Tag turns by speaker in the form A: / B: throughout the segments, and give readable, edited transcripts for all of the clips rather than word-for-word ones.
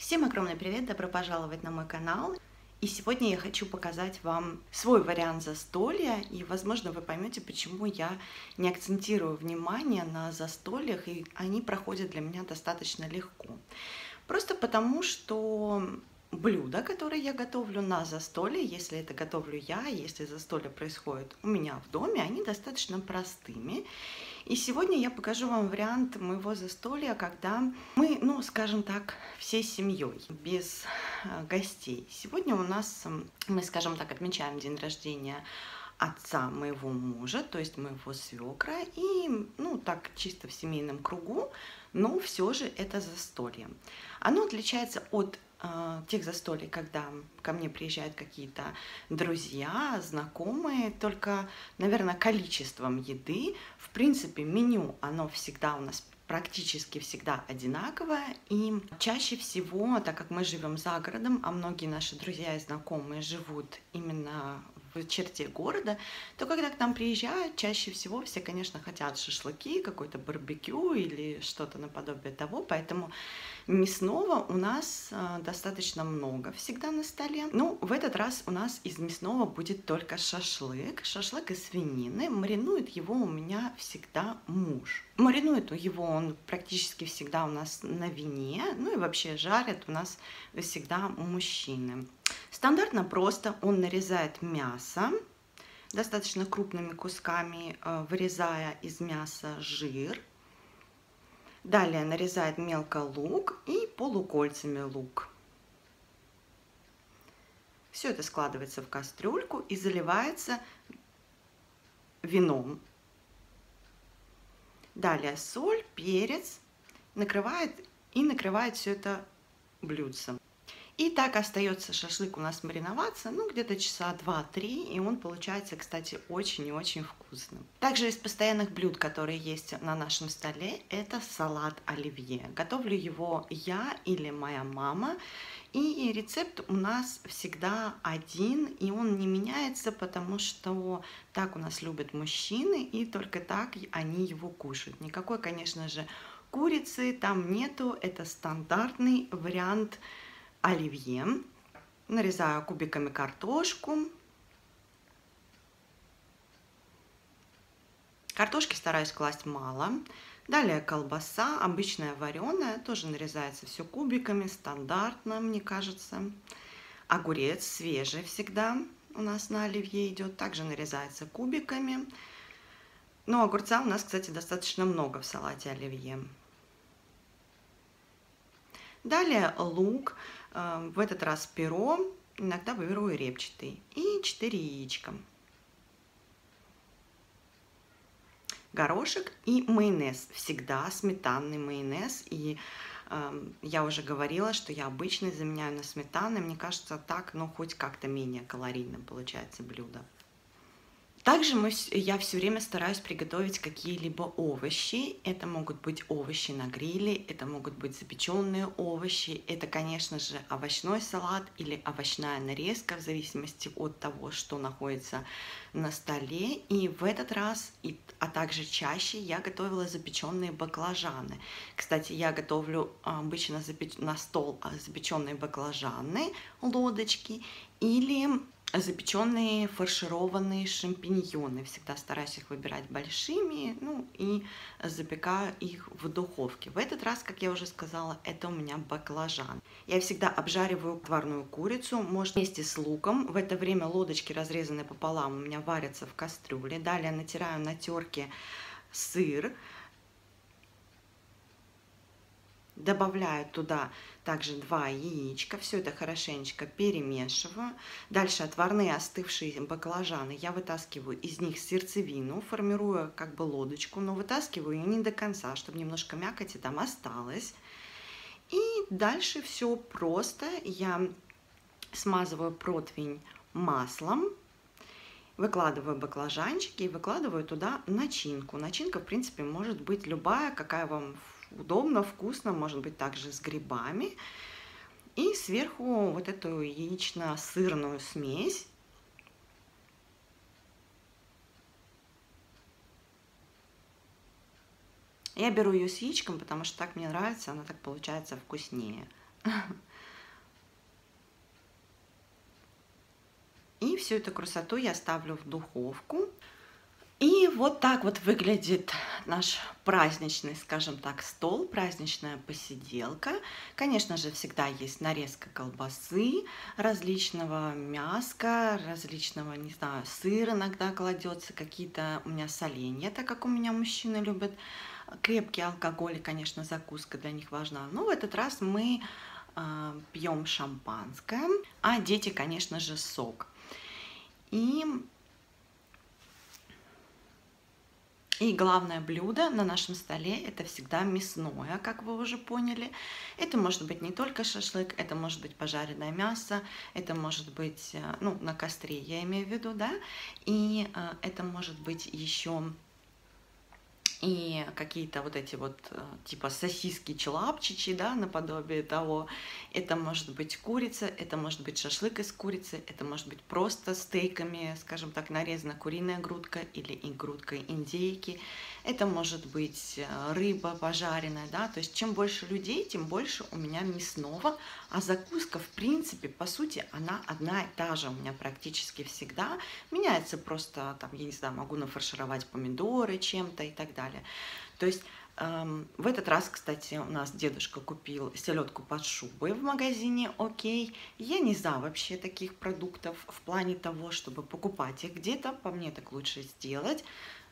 A: Всем огромный привет, добро пожаловать на мой канал. И сегодня я хочу показать вам свой вариант застолья, и, возможно, вы поймете, почему я не акцентирую внимание на застольях, и они проходят для меня достаточно легко. Просто потому, что блюда, которые я готовлю на застолье, если это готовлю я, если застолье происходит у меня в доме, они достаточно простыми. И сегодня я покажу вам вариант моего застолья, когда мы, скажем так, всей семьей, без гостей. Сегодня у нас, мы, скажем так, отмечаем день рождения отца моего мужа, то есть моего свекра, и, так, чисто в семейном кругу, но все же это застолье. Оно отличается от тех застолий, когда ко мне приезжают какие-то друзья, знакомые, только, наверное, количеством еды. В принципе, меню, оно всегда у нас практически всегда одинаковое, и чаще всего, так как мы живем за городом, а многие наши друзья и знакомые живут именно в черте города, то когда к нам приезжают, чаще всего все, конечно, хотят шашлыки, какой-то барбекю или что-то наподобие того, поэтому мясного у нас достаточно много всегда на столе. Ну, в этот раз у нас из мясного будет только шашлык. Шашлык из свинины. Маринует его у меня всегда муж. Маринует его он практически всегда у нас на вине. Ну и вообще жарят у нас всегда мужчины. Стандартно просто он нарезает мясо достаточно крупными кусками, вырезая из мяса жир. Далее нарезает мелко лук и полукольцами лук. Все это складывается в кастрюльку и заливается вином. Далее соль, перец, накрывает все это блюдцем. И так остается шашлык у нас мариноваться, где-то часа 2-3, и он получается, кстати, очень и очень вкусным. Также из постоянных блюд, которые есть на нашем столе, это салат оливье. Готовлю его я или моя мама, и рецепт у нас всегда один, и он не меняется, потому что так у нас любят мужчины, и только так они его кушают. Никакой, конечно же, курицы там нету, это стандартный вариант оливье. Нарезаю кубиками картошку. Картошки стараюсь класть мало. Далее колбаса, обычная вареная, тоже нарезается все кубиками, стандартно, мне кажется. Огурец свежий всегда у нас на оливье идет, также нарезается кубиками. Но огурца у нас, кстати, достаточно много в салате оливье. Далее лук, в этот раз перо, иногда беру и репчатый, и 4 яичка. Горошек и майонез, всегда сметанный майонез, и я уже говорила, что я обычно заменяю на сметану, мне кажется, так, хоть как-то менее калорийным получается блюдо. Также я все время стараюсь приготовить какие-либо овощи. Это могут быть овощи на гриле, это могут быть запеченные овощи, это, конечно же, овощной салат или овощная нарезка, в зависимости от того, что находится на столе. И в этот раз, а также чаще, я готовила запеченные баклажаны. Кстати, я готовлю обычно на стол запеченные баклажаны, лодочки, или запеченные фаршированные шампиньоны. Всегда стараюсь их выбирать большими, и запекаю их в духовке. В этот раз, как я уже сказала, это у меня баклажан. Я всегда обжариваю отварную курицу, может, вместе с луком. В это время лодочки, разрезанные пополам, у меня варятся в кастрюле. Далее натираю на терке сыр. Добавляю туда также 2 яичка, все это хорошенечко перемешиваю. Дальше отварные остывшие баклажаны я вытаскиваю из них сердцевину, формирую как бы лодочку, но вытаскиваю ее не до конца, чтобы немножко мякоти там осталось. И дальше все просто. Я смазываю противень маслом, выкладываю баклажанчики и выкладываю туда начинку. Начинка, в принципе, может быть любая, какая вам удобно, вкусно, может быть также с грибами. И сверху вот эту яично-сырную смесь. Я беру ее с яичком, потому что так мне нравится, она так получается вкуснее. И всю эту красоту я ставлю в духовку. И вот так вот выглядит наш праздничный, скажем так, стол, праздничная посиделка. Конечно же, всегда есть нарезка колбасы, различного мяска, различного, не знаю, сыр иногда кладется, какие-то у меня соленья, так как у меня мужчины любят крепкий алкоголь, и, конечно, закуска для них важна. Но в этот раз мы пьем шампанское, а дети, конечно же, сок. И главное блюдо на нашем столе – это всегда мясное, как вы уже поняли. Это может быть не только шашлык, это может быть пожаренное мясо, это может быть, ну, на костре я имею в виду, да, и это может быть еще и какие-то вот эти вот типа сосиски-челапчичи, да, наподобие того. Это может быть курица, это может быть шашлык из курицы, это может быть просто стейками, скажем так, нарезана куриная грудка или и грудка индейки. Это может быть рыба пожаренная, да, то есть чем больше людей, тем больше у меня мясного, а закуска, в принципе, по сути, она одна и та же у меня практически всегда. Меняется просто, там, я не знаю, могу нафаршировать помидоры чем-то и так далее. То есть в этот раз, кстати, у нас дедушка купил селедку под шубой в магазине «Окей». Я не за вообще таких продуктов в плане того, чтобы покупать их где-то, по мне так лучше сделать.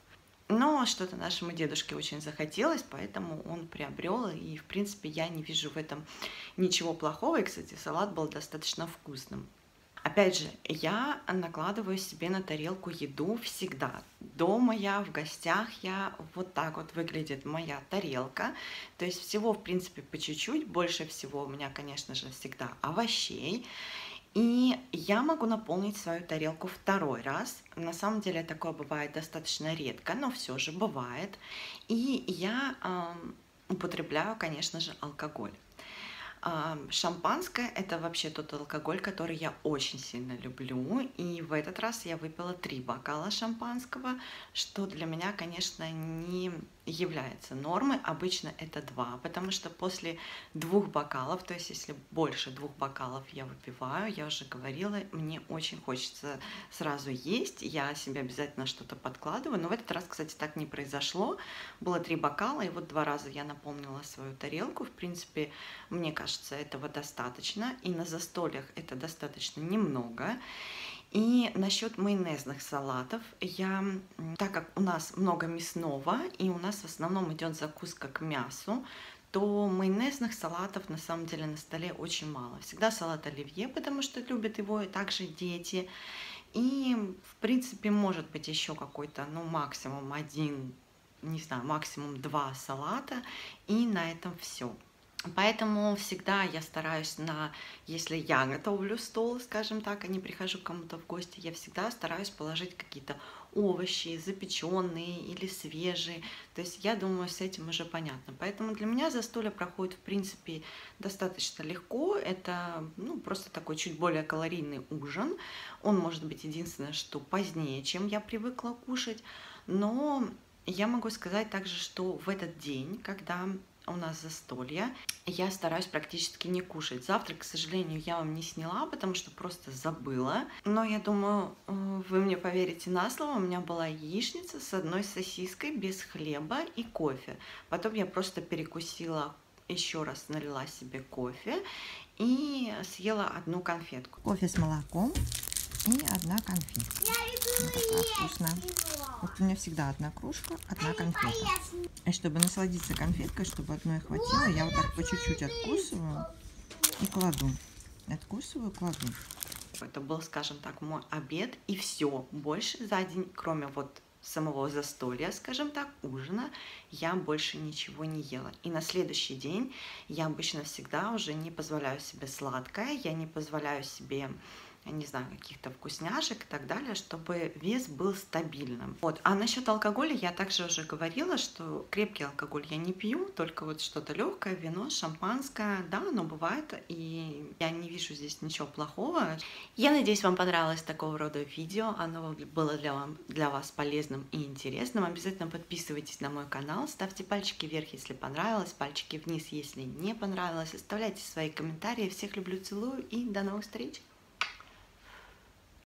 A: Но что-то нашему дедушке очень захотелось, поэтому он приобрел, и, в принципе, я не вижу в этом ничего плохого. И, кстати, салат был достаточно вкусным. Опять же, я накладываю себе на тарелку еду всегда. Дома я, в гостях я, вот так вот выглядит моя тарелка. То есть всего, в принципе, по чуть-чуть. Больше всего у меня, конечно же, всегда овощей. И я могу наполнить свою тарелку второй раз. На самом деле такое бывает достаточно редко, но все же бывает. И я употребляю, конечно же, алкоголь. Шампанское – это вообще тот алкоголь, который я очень сильно люблю. И в этот раз я выпила 3 бокала шампанского, что для меня, конечно, не является нормой. Обычно это 2, потому что после 2 бокалов, то есть если больше 2 бокалов я выпиваю, я уже говорила, мне очень хочется сразу есть, я себе обязательно что-то подкладываю. Но в этот раз, кстати, так не произошло. Было 3 бокала, и вот 2 раза я наполнила свою тарелку. В принципе, мне кажется, этого достаточно, и на застольях это достаточно немного. И насчет майонезных салатов, так как у нас много мясного, и у нас в основном идет закуска к мясу, то майонезных салатов на самом деле на столе очень мало. Всегда салат оливье, потому что любят его и также дети. И, в принципе, может быть еще какой-то, ну, максимум 1, не знаю, максимум 2 салата, и на этом все. Поэтому всегда я стараюсь если я готовлю стол, скажем так, а не прихожу к кому-то в гости, я всегда стараюсь положить какие-то овощи, запеченные или свежие. То есть я думаю, с этим уже понятно. Поэтому для меня застолье проходит, в принципе, достаточно легко. Это, ну, просто такой чуть более калорийный ужин. Он может быть единственное, что позднее, чем я привыкла кушать. Но я могу сказать также, что в этот день, когда у нас застолье, я стараюсь практически не кушать. Завтрак, к сожалению, я вам не сняла, потому что просто забыла. Но я думаю, вы мне поверите на слово, у меня была яичница с одной сосиской, без хлеба и кофе. Потом я просто перекусила, еще раз налила себе кофе и съела 1 конфетку.
B: Кофе с молоком и 1 конфетка. Вот такая вкусная. Вот у меня всегда 1 кружка, 1 конфета. И чтобы насладиться конфеткой, чтобы одной хватило, я вот так по чуть-чуть откусываю и кладу. Откусываю, кладу.
A: Это был, скажем так, мой обед, и все. Больше за день, кроме вот самого застолья, скажем так, ужина, я больше ничего не ела. И на следующий день я обычно всегда уже не позволяю себе сладкое, я не позволяю себе я не знаю, каких-то вкусняшек и так далее, чтобы вес был стабильным. Вот. А насчет алкоголя я также уже говорила, что крепкий алкоголь я не пью, только вот что-то легкое, вино, шампанское, да, оно бывает, и я не вижу здесь ничего плохого. Я надеюсь, вам понравилось такого рода видео, оно было для вас полезным и интересным. Обязательно подписывайтесь на мой канал, ставьте пальчики вверх, если понравилось, пальчики вниз, если не понравилось, оставляйте свои комментарии. Всех люблю, целую и до новых встреч!